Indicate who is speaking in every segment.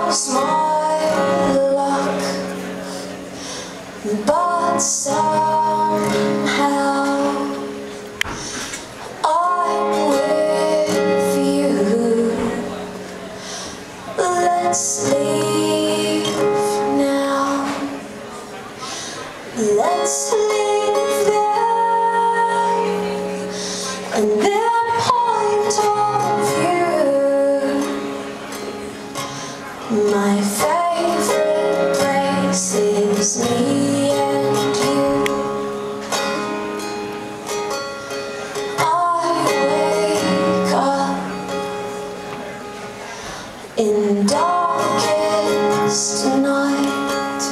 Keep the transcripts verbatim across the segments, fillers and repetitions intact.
Speaker 1: was my luck, but somehow I'm with you. Let's leave now. Let's leave there and then point of view. My favorite place is me and you. I wake up in darkest night.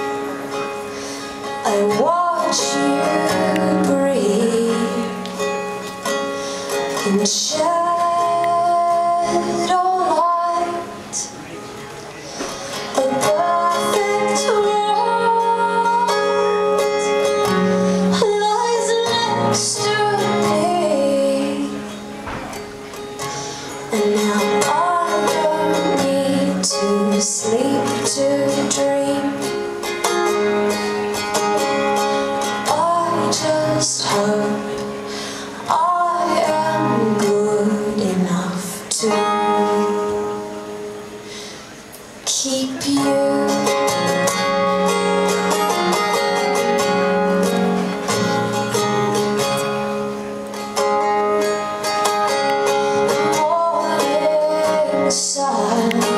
Speaker 1: I watch you breathe in shadow light. A perfect world lies next to me, and now I don't need to sleep to dream. Just hope I am good enough to keep you. Morning sun